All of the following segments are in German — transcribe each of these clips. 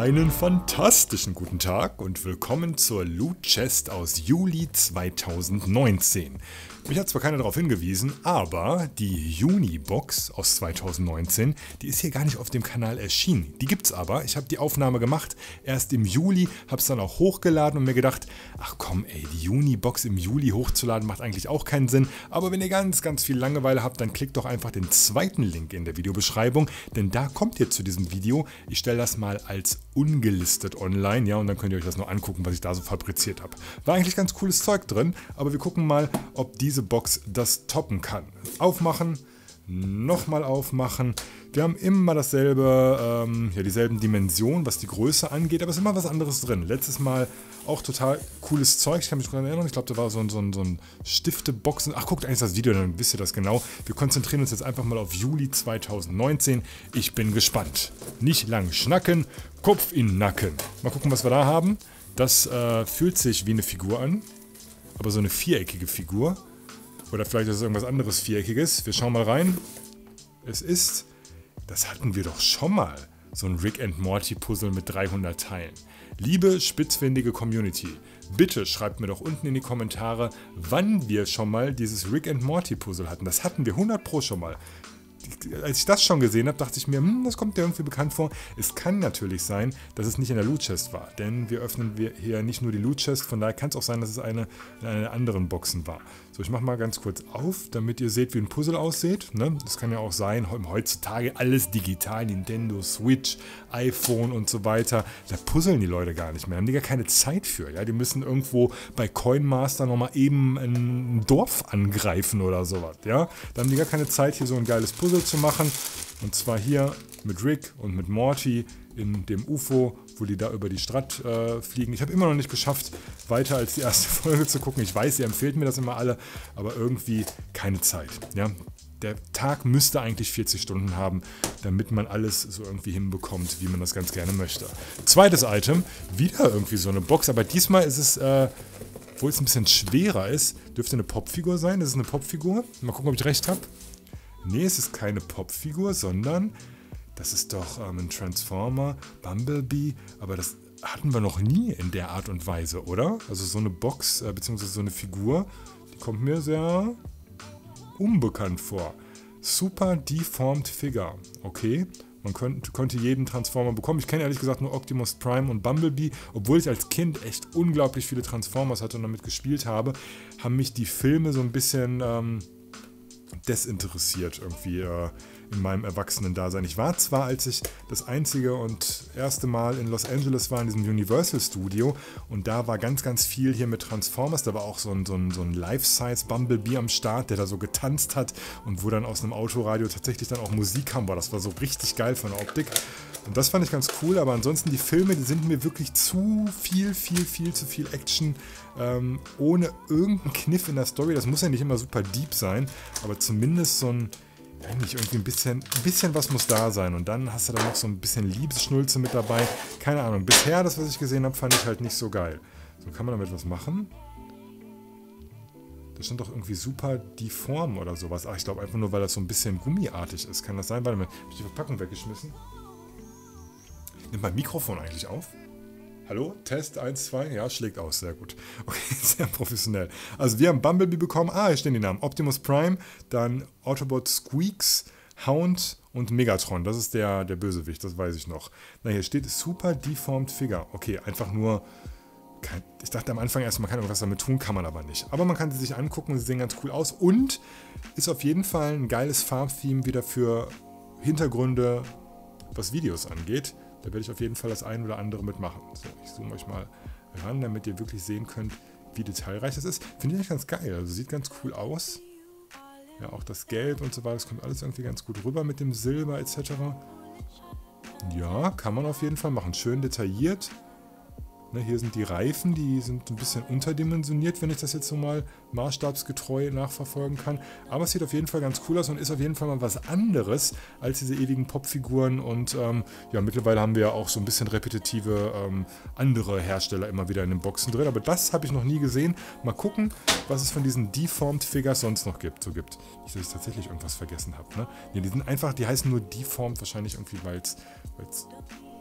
Einen fantastischen guten Tag und willkommen zur Loot Chest aus Juli 2019. Mich hat zwar keiner darauf hingewiesen, aber die Juni-Box aus 2019, die ist hier gar nicht auf dem Kanal erschienen. Die gibt's aber. Ich habe die Aufnahme gemacht, erst im Juli, habe es dann auch hochgeladen und mir gedacht, ach komm ey, die Juni-Box im Juli hochzuladen macht eigentlich auch keinen Sinn. Aber wenn ihr ganz viel Langeweile habt, dann klickt doch einfach den zweiten Link in der Videobeschreibung, denn da kommt ihr zu diesem Video. Ich stelle das mal als ungelistet online, ja, und dann könnt ihr euch das nur angucken, was ich da so fabriziert habe. War eigentlich ganz cooles Zeug drin, aber wir gucken mal, ob diese Box das toppen kann. Aufmachen, nochmal aufmachen. Wir haben immer dasselbe, dieselben Dimensionen, was die Größe angeht, aber es ist immer was anderes drin. Letztes Mal auch total cooles Zeug, ich kann mich daran erinnern, ich glaube, da war so ein Stifteboxen. Ach, guckt eigentlich das Video, dann wisst ihr das genau. Wir konzentrieren uns jetzt einfach mal auf Juli 2019. Ich bin gespannt. Nicht lang schnacken, Kopf in den Nacken. Mal gucken, was wir da haben. Das fühlt sich wie eine Figur an, aber so eine viereckige Figur. Oder vielleicht ist es irgendwas anderes Viereckiges. Wir schauen mal rein. Es ist, das hatten wir doch schon mal, so ein Rick and Morty Puzzle mit 300 Teilen. Liebe spitzfindige Community, bitte schreibt mir doch unten in die Kommentare, wann wir schon mal dieses Rick and Morty Puzzle hatten. Das hatten wir 100% schon mal. Als ich das schon gesehen habe, dachte ich mir, das kommt dir irgendwie bekannt vor. Es kann natürlich sein, dass es nicht in der Loot Chest war, denn wir öffnen hier nicht nur die Loot Chest, von daher kann es auch sein, dass es eine in einer anderen Boxen war. So, ich mache mal ganz kurz auf, damit ihr seht, wie ein Puzzle aussieht. Ne? Das kann ja auch sein, heutzutage alles digital, Nintendo, Switch, iPhone und so weiter. Da puzzeln die Leute gar nicht mehr, haben die gar keine Zeit für. Ja? Die müssen irgendwo bei Coinmaster nochmal eben ein Dorf angreifen oder sowas. Ja? Da haben die gar keine Zeit, hier so ein geiles Puzzle zu machen. Und zwar hier mit Rick und mit Morty in dem UFO, wo die da über die Stadt fliegen. Ich habe immer noch nicht geschafft, weiter als die erste Folge zu gucken. Ich weiß, ihr empfehlt mir das immer alle, aber irgendwie keine Zeit. Ja? Der Tag müsste eigentlich 40 Stunden haben, damit man alles so irgendwie hinbekommt, wie man das ganz gerne möchte. Zweites Item, wieder irgendwie so eine Box, aber diesmal ist es, obwohl es ein bisschen schwerer ist, dürfte eine Popfigur sein. Das ist eine Popfigur. Mal gucken, ob ich recht habe. Nee, es ist keine Popfigur, sondern das ist doch ein Transformer, Bumblebee, aber das hatten wir noch nie in der Art und Weise, oder? Also so eine Box, beziehungsweise so eine Figur, die kommt mir sehr unbekannt vor. Super Deformed Figure, okay. Man konnte jeden Transformer bekommen. Ich kenne ehrlich gesagt nur Optimus Prime und Bumblebee. Obwohl ich als Kind echt unglaublich viele Transformers hatte und damit gespielt habe, haben mich die Filme so ein bisschen desinteressiert irgendwie in meinem Erwachsenen-Dasein. Ich war zwar, als ich das einzige und erste Mal in Los Angeles war, in diesem Universal Studio, und da war ganz viel hier mit Transformers. Da war auch so ein Life-Size Bumblebee am Start, der da so getanzt hat und wo dann aus einem Autoradio tatsächlich dann auch Musik kam. Das war so richtig geil von der Optik. Und das fand ich ganz cool, aber ansonsten die Filme, die sind mir wirklich zu viel zu viel Action, ohne irgendeinen Kniff in der Story. Das muss ja nicht immer super deep sein, aber zumindest so ein, eigentlich irgendwie ein bisschen was muss da sein. Und dann hast du da noch so ein bisschen Liebesschnulze mit dabei. Keine Ahnung, bisher das, was ich gesehen habe, fand ich halt nicht so geil. So, kann man damit was machen? Da stand doch irgendwie super deform oder sowas. Ach, ich glaube einfach nur, weil das so ein bisschen gummiartig ist. Kann das sein? Warte mal, habe ich die Verpackung weggeschmissen? Nimmt mein Mikrofon eigentlich auf? Hallo? Test 1, 2? Ja, schlägt aus. Sehr gut. Okay, sehr professionell. Also wir haben Bumblebee bekommen. Hier stehen die Namen. Optimus Prime, dann Autobot Squeaks, Hound und Megatron. Das ist der Bösewicht, das weiß ich noch. Na, hier steht Super Deformed Figure. Okay, einfach nur... Ich dachte am Anfang erst, man kann irgendwas damit tun, kann man aber nicht. Aber man kann sie sich angucken, sie sehen ganz cool aus. Und ist auf jeden Fall ein geiles Farbtheme wieder für Hintergründe, was Videos angeht. Da werde ich auf jeden Fall das ein oder andere mitmachen. So, ich zoome euch mal ran, damit ihr wirklich sehen könnt, wie detailreich das ist. Finde ich eigentlich ganz geil. Also sieht ganz cool aus. Ja, auch das Gelb und so weiter, das kommt alles irgendwie ganz gut rüber mit dem Silber etc. Ja, kann man auf jeden Fall machen. Schön detailliert. Ne, hier sind die Reifen, die sind ein bisschen unterdimensioniert, wenn ich das jetzt so mal maßstabsgetreu nachverfolgen kann. Aber es sieht auf jeden Fall ganz cool aus und ist auf jeden Fall mal was anderes als diese ewigen Popfiguren. Und ja, mittlerweile haben wir ja auch so ein bisschen repetitive andere Hersteller immer wieder in den Boxen drin. Aber das habe ich noch nie gesehen. Mal gucken, was es von diesen Deformed Figures sonst noch gibt. Nicht, dass ich tatsächlich irgendwas vergessen habe. Ne? Ja, die sind einfach, die heißen nur Deformed, wahrscheinlich irgendwie, weil es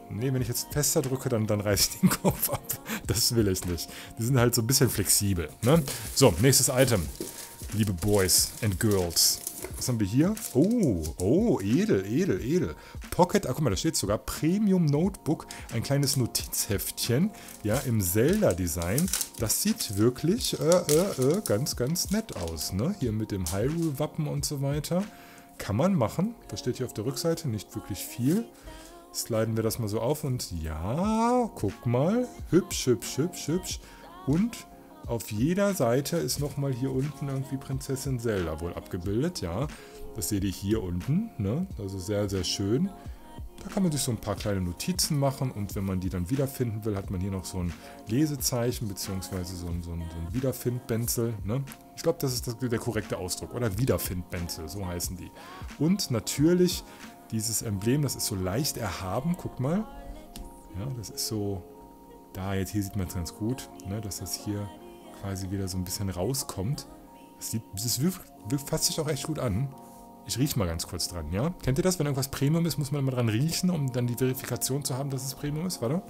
Nee, wenn ich jetzt fester drücke, dann reiße ich den Kopf ab. Das will ich nicht. Die sind halt so ein bisschen flexibel. Ne? So, nächstes Item. Liebe Boys and Girls. Was haben wir hier? Oh, edel. Pocket, guck mal, da steht sogar Premium Notebook. Ein kleines Notizheftchen. Ja, im Zelda-Design. Das sieht wirklich ganz nett aus. Ne? Hier mit dem Hyrule-Wappen und so weiter. Kann man machen. Was steht hier auf der Rückseite? Nicht wirklich viel. Sliden wir das mal so auf und ja, guck mal. Hübsch. Und auf jeder Seite ist nochmal hier unten irgendwie Prinzessin Zelda wohl abgebildet. Ja, das seht ihr hier unten. Ne? Also sehr, sehr schön. Da kann man sich so ein paar kleine Notizen machen und wenn man die dann wiederfinden will, hat man hier noch so ein Lesezeichen beziehungsweise so ein Wiederfindbenzel. Ne? Ich glaube, das ist der korrekte Ausdruck. Oder Wiederfindbenzel, so heißen die. Und natürlich dieses Emblem, das ist so leicht erhaben, guck mal. Ja, das ist so, jetzt hier sieht man es ganz gut, ne, dass das hier quasi wieder so ein bisschen rauskommt. Das fasst sich auch echt gut an. Ich rieche mal ganz kurz dran, ja? Kennt ihr das? Wenn irgendwas Premium ist, muss man immer dran riechen, um dann die Verifikation zu haben, dass es Premium ist, warte.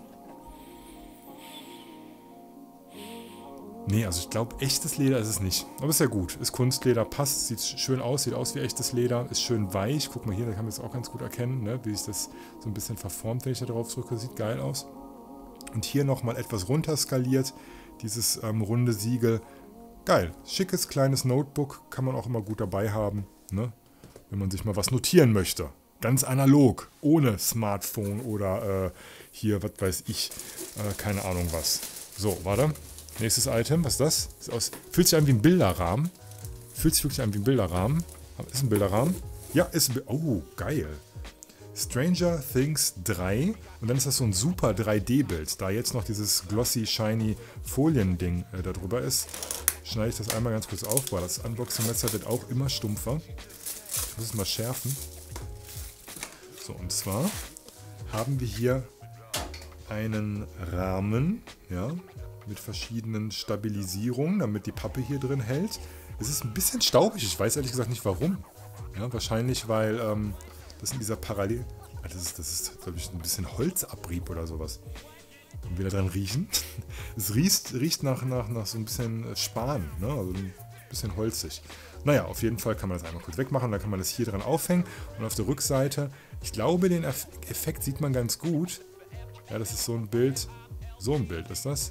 Nee, also ich glaube, echtes Leder ist es nicht. Aber ist ja gut. Ist Kunstleder, passt, sieht schön aus, sieht aus wie echtes Leder, ist schön weich. Guck mal hier, da kann man es auch ganz gut erkennen, ne? Wie sich das so ein bisschen verformt, wenn ich da drauf drücke. Sieht geil aus. Und hier nochmal etwas runterskaliert, dieses runde Siegel. Geil. Schickes, kleines Notebook, kann man auch immer gut dabei haben, ne? Wenn man sich mal was notieren möchte. Ganz analog, ohne Smartphone oder hier, was weiß ich, keine Ahnung was. So, warte. Nächstes Item, was ist das? Fühlt sich an wie ein Bilderrahmen. Fühlt sich wirklich an wie ein Bilderrahmen. Ist ein Bilderrahmen? Ja, ist ein Oh, geil. Stranger Things 3. Und dann ist das so ein super 3D-Bild. Da jetzt noch dieses glossy, shiny Folien-Ding da drüber ist, schneide ich das einmal ganz kurz auf, weil das Unboxing-Messer wird auch immer stumpfer. Ich muss es mal schärfen. So, und zwar haben wir hier einen Rahmen, ja, mit verschiedenen Stabilisierungen, damit die Pappe hier drin hält. Es ist ein bisschen staubig, ich weiß ehrlich gesagt nicht warum. Ja, wahrscheinlich, weil das in dieser Parallel... Das ist glaube ich, ein bisschen Holzabrieb oder sowas. Und wieder dran riechen. Es riecht nach so ein bisschen Span, ne? Also ein bisschen holzig. Naja, auf jeden Fall kann man das einmal kurz wegmachen, dann kann man das hier dran aufhängen. Und auf der Rückseite, ich glaube, den Effekt sieht man ganz gut. Ja, das ist so ein Bild ist das.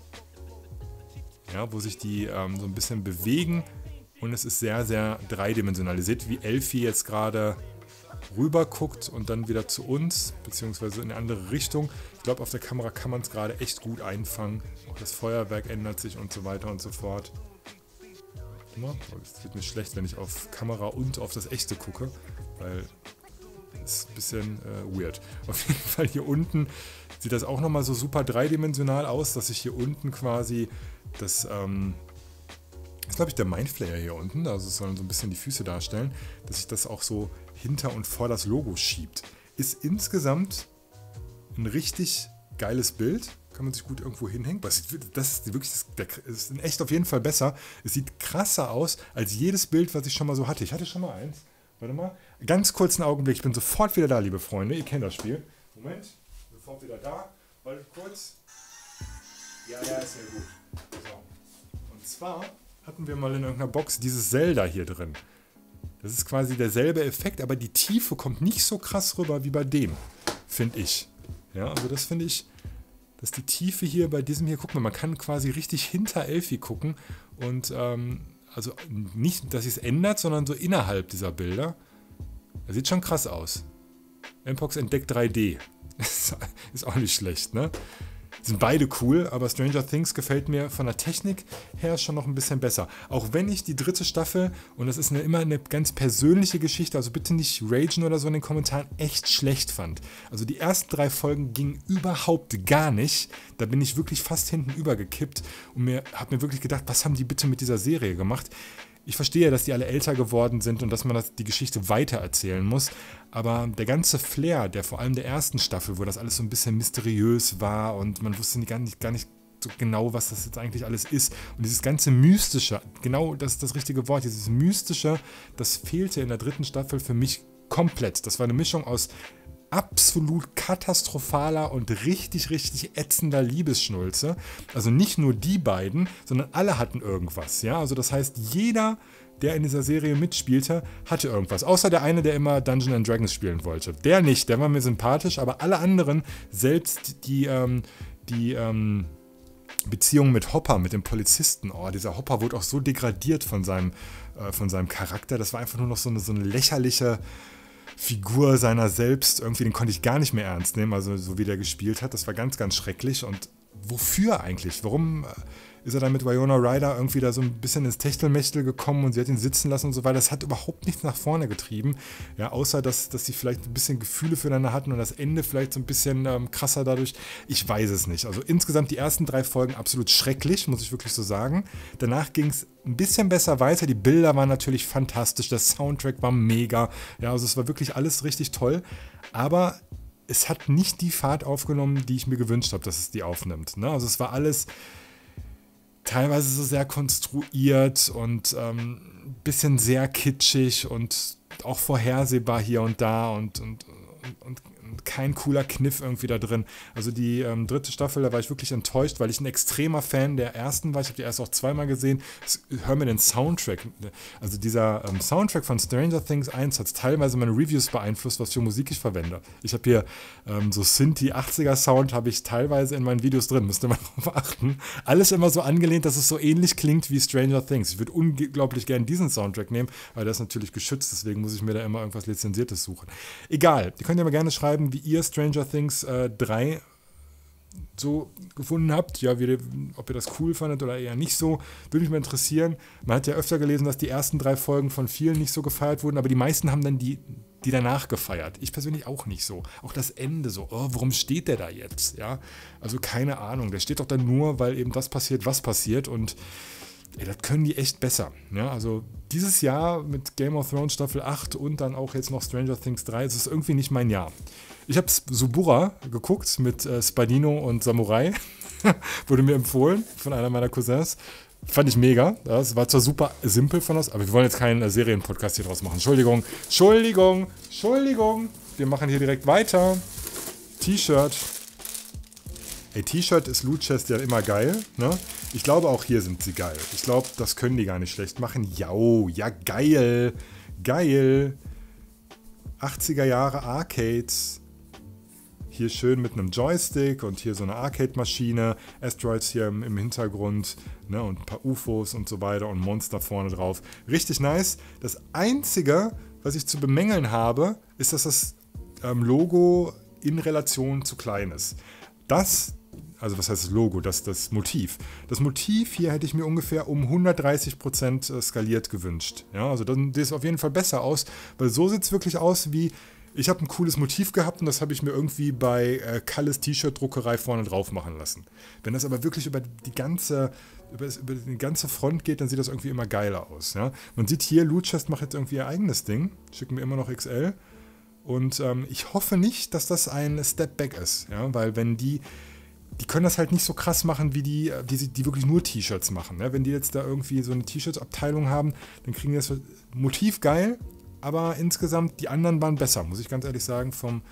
Ja, wo sich die so ein bisschen bewegen und es ist sehr, sehr dreidimensional. Ihr seht, wie Elfie jetzt gerade rüber guckt und dann wieder zu uns, beziehungsweise in eine andere Richtung. Ich glaube, auf der Kamera kann man es gerade echt gut einfangen. Auch das Feuerwerk ändert sich und so weiter und so fort. Es wird nicht schlecht, wenn ich auf Kamera und auf das Echte gucke, weil das ist ein bisschen weird. Auf jeden Fall hier unten sieht das auch nochmal so super dreidimensional aus, dass ich hier unten quasi das ist, glaube ich, der Mindflayer hier unten, also es sollen so ein bisschen die Füße darstellen, dass sich das auch so hinter und vor das Logo schiebt. Ist insgesamt ein richtig geiles Bild, kann man sich gut irgendwo hinhängen. Das ist in echt auf jeden Fall besser. Es sieht krasser aus als jedes Bild, was ich schon mal so hatte. Ich hatte schon mal eins. Warte mal. Ganz kurzen Augenblick, ich bin sofort wieder da, liebe Freunde. Ihr kennt das Spiel. Moment, sofort wieder da. Warte kurz. Ja, ist ja gut. So. Und zwar hatten wir mal in irgendeiner Box dieses Zelda hier drin. Das ist quasi derselbe Effekt, aber die Tiefe kommt nicht so krass rüber wie bei dem, finde ich. Ja, also das finde ich, dass die Tiefe hier bei diesem hier, guck mal, man kann quasi richtig hinter Elfie gucken und also nicht, dass es ändert, sondern so innerhalb dieser Bilder. Das sieht schon krass aus. Mpox entdeckt 3D. Ist auch nicht schlecht, ne? Sind beide cool, aber Stranger Things gefällt mir von der Technik her schon noch ein bisschen besser. Auch wenn ich die dritte Staffel, und das ist immer eine ganz persönliche Geschichte, also bitte nicht ragen oder so in den Kommentaren, echt schlecht fand. Also die ersten 3 Folgen gingen überhaupt gar nicht. Da bin ich wirklich fast hinten übergekippt und habe mir wirklich gedacht, was haben die bitte mit dieser Serie gemacht? Ich verstehe, dass die alle älter geworden sind und dass man die Geschichte weitererzählen muss, aber der ganze Flair, der vor allem der ersten Staffel, wo das alles so ein bisschen mysteriös war und man wusste gar nicht so genau, was das jetzt eigentlich alles ist. Und dieses ganze Mystische, genau das ist das richtige Wort, dieses Mystische, das fehlte in der dritten Staffel für mich komplett. Das war eine Mischung aus absolut katastrophaler und richtig, richtig ätzender Liebesschnulze. Also nicht nur die beiden, sondern alle hatten irgendwas. Ja? Also das heißt, jeder, der in dieser Serie mitspielte, hatte irgendwas. Außer der eine, der immer Dungeons & Dragons spielen wollte. Der nicht, der war mir sympathisch, aber alle anderen, selbst die Beziehung mit Hopper, mit dem Polizisten, oh, dieser Hopper wurde auch so degradiert von seinem Charakter. Das war einfach nur noch so eine lächerliche Figur seiner selbst. Irgendwie, den konnte ich gar nicht mehr ernst nehmen, also so wie der gespielt hat. Das war ganz, ganz schrecklich. Und wofür eigentlich? Warum ist er dann mit Winona Ryder irgendwie da so ein bisschen ins Techtelmechtel gekommen und sie hat ihn sitzen lassen und so weiter? Das hat überhaupt nichts nach vorne getrieben. Ja, außer, dass sie vielleicht ein bisschen Gefühle füreinander hatten und das Ende vielleicht so ein bisschen krasser dadurch. Ich weiß es nicht. Also insgesamt die ersten 3 Folgen absolut schrecklich, muss ich wirklich so sagen. Danach ging es ein bisschen besser weiter. Die Bilder waren natürlich fantastisch. Der Soundtrack war mega. Ja, also es war wirklich alles richtig toll. Aber es hat nicht die Fahrt aufgenommen, die ich mir gewünscht habe, dass es die aufnimmt. Ne? Also es war alles teilweise so sehr konstruiert und ein bisschen sehr kitschig und auch vorhersehbar hier und da und kein cooler Kniff irgendwie da drin. Also die 3. Staffel, da war ich wirklich enttäuscht, weil ich ein extremer Fan der ersten war. Ich habe die erst auch 2-mal gesehen. Hör mir den Soundtrack. Also dieser Soundtrack von Stranger Things 1 hat teilweise meine Reviews beeinflusst, was für Musik ich verwende. Ich habe hier so Synthi 80er Sound habe ich teilweise in meinen Videos drin. Müsst ihr mal drauf achten. Alles immer so angelehnt, dass es so ähnlich klingt wie Stranger Things. Ich würde unglaublich gerne diesen Soundtrack nehmen, aber der ist natürlich geschützt, deswegen muss ich mir da immer irgendwas Lizenziertes suchen. Egal, ihr könnt ja mal gerne schreiben, wie ihr Stranger Things 3 so gefunden habt. Ja, ob ihr das cool fandet oder eher nicht so. Würde mich mal interessieren. Man hat ja öfter gelesen, dass die ersten 3 Folgen von vielen nicht so gefeiert wurden, aber die meisten haben dann die danach gefeiert. Ich persönlich auch nicht so. Auch das Ende so, oh, warum steht der da jetzt? Ja, also keine Ahnung. Der steht doch dann nur, weil eben das passiert, was passiert und ey, das können die echt besser. Ja, also dieses Jahr mit Game of Thrones Staffel 8 und dann auch jetzt noch Stranger Things 3, das ist irgendwie nicht mein Jahr. Ich habe Subura geguckt mit Spadino und Samurai. Wurde mir empfohlen von einer meiner Cousins. Fand ich mega. Das war zwar super simpel von uns, aber wir wollen jetzt keinen Serienpodcast hier draus machen. Entschuldigung. Wir machen hier direkt weiter. T-Shirt. Ey, T-Shirt ist Loot Chest ja immer geil, ne? Ich glaube, auch hier sind sie geil. Ich glaube, das können die gar nicht schlecht machen. Ja, geil. Geil. 80er Jahre Arcades. Hier schön mit einem Joystick und hier so eine Arcade-Maschine. Asteroids hier im Hintergrund, ne? Und ein paar UFOs und so weiter und Monster vorne drauf. Richtig nice. Das Einzige, was ich zu bemängeln habe, ist, dass das Logo in Relation zu klein ist. Also was heißt das Logo? Das Motiv. Das Motiv hier hätte ich mir ungefähr um 130% skaliert gewünscht. Ja, also das sieht auf jeden Fall besser aus, weil so sieht es wirklich aus wie, ich habe ein cooles Motiv gehabt und das habe ich mir irgendwie bei Kalles T-Shirt-Druckerei vorne drauf machen lassen. Wenn das aber wirklich über die ganze Front geht, dann sieht das irgendwie immer geiler aus. Ja? Man sieht hier, Loot Chest macht jetzt irgendwie ihr eigenes Ding, schicken mir immer noch XL und ich hoffe nicht, dass das ein Step Back ist, ja? Weil wenn die können das halt nicht so krass machen, wie die wirklich nur T-Shirts machen. Ne? Wenn die jetzt da irgendwie so eine T-Shirts-Abteilung haben, dann kriegen die das Motiv geil, aber insgesamt die anderen waren besser, muss ich ganz ehrlich sagen, vom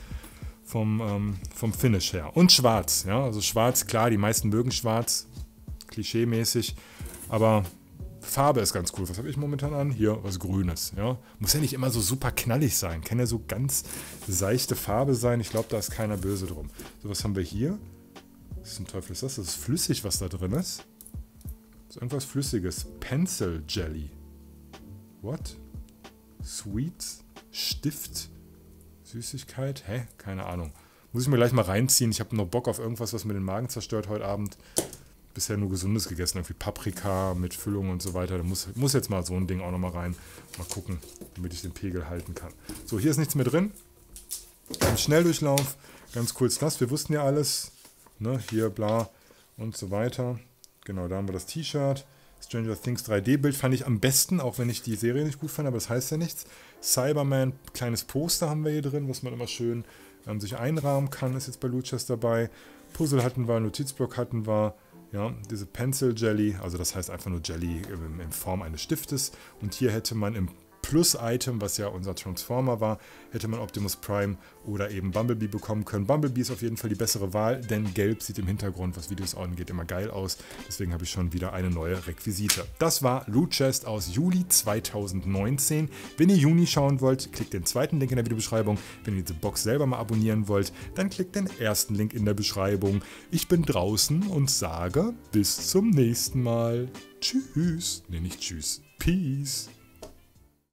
Finish her. Und schwarz, ja, also schwarz, klar, die meisten mögen schwarz, klischee-mäßig, aber Farbe ist ganz cool. Was habe ich momentan an? Hier, was Grünes, ja. Muss ja nicht immer so super knallig sein, kann ja so ganz seichte Farbe sein, ich glaube, da ist keiner böse drum. So, was haben wir hier? Was zum Teufel ist das? Das ist flüssig, was da drin ist. Das ist irgendwas Flüssiges. Pencil Jelly. What? Sweets? Stift? Süßigkeit? Hä? Keine Ahnung. Muss ich mir gleich mal reinziehen. Ich habe noch Bock auf irgendwas, was mir den Magen zerstört heute Abend. Bisher nur Gesundes gegessen. Irgendwie Paprika mit Füllung und so weiter. Da muss jetzt mal so ein Ding auch noch mal rein. Mal gucken, damit ich den Pegel halten kann. So, hier ist nichts mehr drin. Ein Schnelldurchlauf. Ganz kurz das. Wir wussten ja alles. Ne, hier bla und so weiter. Genau, da haben wir das T-Shirt. Stranger Things 3D-Bild fand ich am besten, auch wenn ich die Serie nicht gut fand, aber das heißt ja nichts. Cyberman, kleines Poster haben wir hier drin, was man immer schön sich einrahmen kann, ist jetzt bei Loot Chest dabei. Puzzle hatten wir, Notizblock hatten wir. Ja, diese Pencil Jelly, also das heißt einfach nur Jelly in Form eines Stiftes. Und hier hätte man im Plus-Item, was ja unser Transformer war, hätte man Optimus Prime oder eben Bumblebee bekommen können. Bumblebee ist auf jeden Fall die bessere Wahl, denn gelb sieht im Hintergrund, was Videos angeht, immer geil aus. Deswegen habe ich schon wieder eine neue Requisite. Das war Loot Chest aus Juli 2019. Wenn ihr Juni schauen wollt, klickt den zweiten Link in der Videobeschreibung. Wenn ihr diese Box selber mal abonnieren wollt, dann klickt den ersten Link in der Beschreibung. Ich bin draußen und sage bis zum nächsten Mal. Tschüss. Nee, nicht tschüss. Peace.